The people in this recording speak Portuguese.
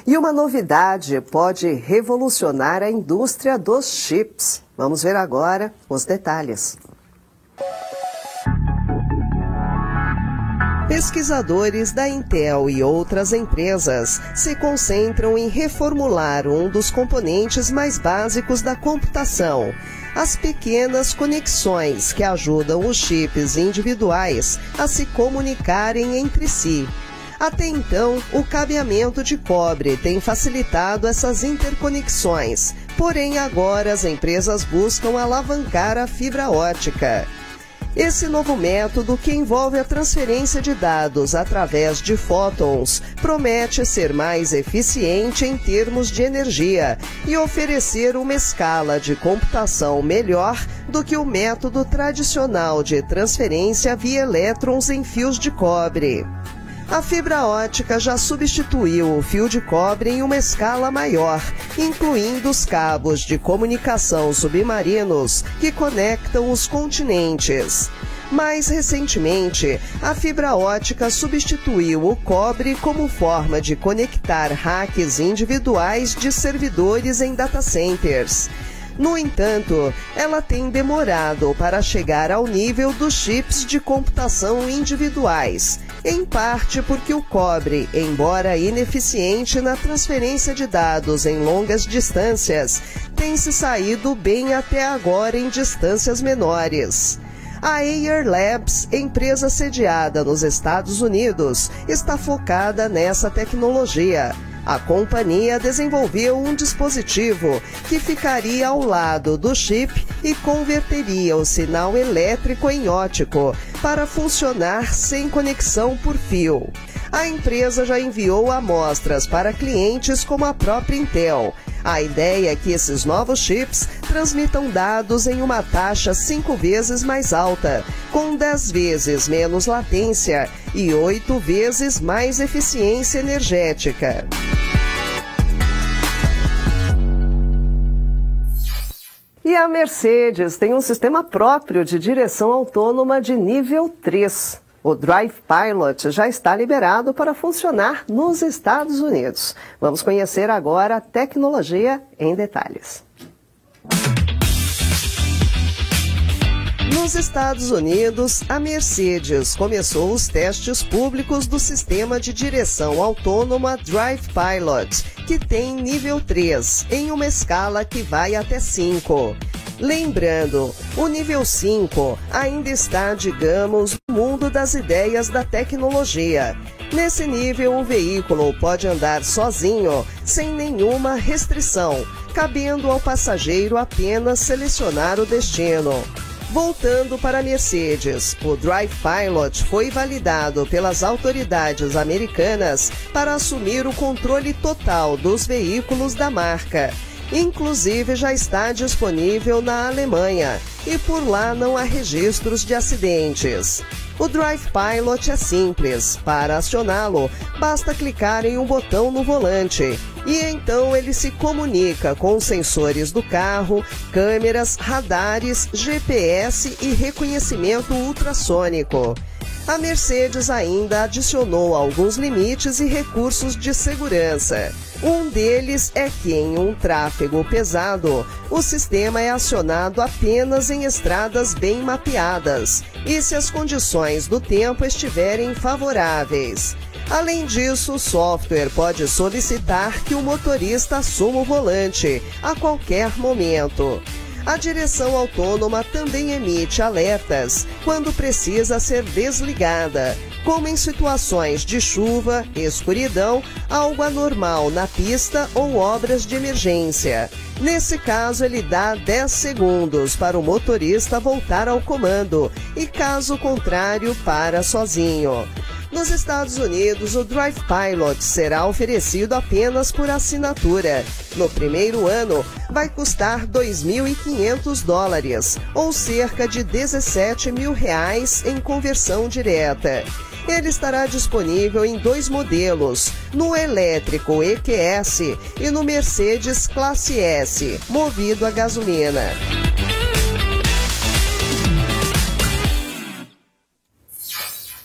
E uma novidade pode revolucionar a indústria dos chips. Vamos ver agora os detalhes. Pesquisadores da Intel e outras empresas se concentram em reformular um dos componentes mais básicos da computação, as pequenas conexões que ajudam os chips individuais a se comunicarem entre si. Até então, o cabeamento de cobre tem facilitado essas interconexões, porém agora as empresas buscam alavancar a fibra ótica. Esse novo método, que envolve a transferência de dados através de fótons, promete ser mais eficiente em termos de energia e oferecer uma escala de computação melhor do que o método tradicional de transferência via elétrons em fios de cobre. A fibra ótica já substituiu o fio de cobre em uma escala maior, incluindo os cabos de comunicação submarinos que conectam os continentes. Mais recentemente, a fibra ótica substituiu o cobre como forma de conectar racks individuais de servidores em data centers. No entanto, ela tem demorado para chegar ao nível dos chips de computação individuais, em parte porque o cobre, embora ineficiente na transferência de dados em longas distâncias, tem se saído bem até agora em distâncias menores. A Ayar Labs, empresa sediada nos Estados Unidos, está focada nessa tecnologia. A companhia desenvolveu um dispositivo que ficaria ao lado do chip e converteria o sinal elétrico em óptico para funcionar sem conexão por fio. A empresa já enviou amostras para clientes como a própria Intel. A ideia é que esses novos chips transmitam dados em uma taxa 5 vezes mais alta, com 10 vezes menos latência e 8 vezes mais eficiência energética. E a Mercedes tem um sistema próprio de direção autônoma de nível 3. O Drive Pilot já está liberado para funcionar nos Estados Unidos. Vamos conhecer agora a tecnologia em detalhes. Nos Estados Unidos, a Mercedes começou os testes públicos do sistema de direção autônoma Drive Pilot, que tem nível 3, em uma escala que vai até 5. Lembrando, o nível 5 ainda está, digamos, no mundo das ideias da tecnologia. Nesse nível, o veículo pode andar sozinho, sem nenhuma restrição, cabendo ao passageiro apenas selecionar o destino. Voltando para a Mercedes, o Drive Pilot foi validado pelas autoridades americanas para assumir o controle total dos veículos da marca. Inclusive já está disponível na Alemanha e por lá não há registros de acidentes. O Drive Pilot é simples. Para acioná-lo, basta clicar em um botão no volante e então ele se comunica com os sensores do carro, câmeras, radares, GPS e reconhecimento ultrassônico. A Mercedes ainda adicionou alguns limites e recursos de segurança. Um deles é que, em um tráfego pesado, o sistema é acionado apenas em estradas bem mapeadas e se as condições do tempo estiverem favoráveis. Além disso, o software pode solicitar que o motorista assuma o volante a qualquer momento. A direção autônoma também emite alertas quando precisa ser desligada, como em situações de chuva, escuridão, algo anormal na pista ou obras de emergência. Nesse caso, ele dá 10 segundos para o motorista voltar ao comando e, caso contrário, para sozinho. Nos Estados Unidos, o Drive Pilot será oferecido apenas por assinatura. No primeiro ano, vai custar R$ 2.500, ou cerca de R$ 17 mil em conversão direta. Ele estará disponível em 2 modelos, no elétrico EQS e no Mercedes Classe S, movido a gasolina.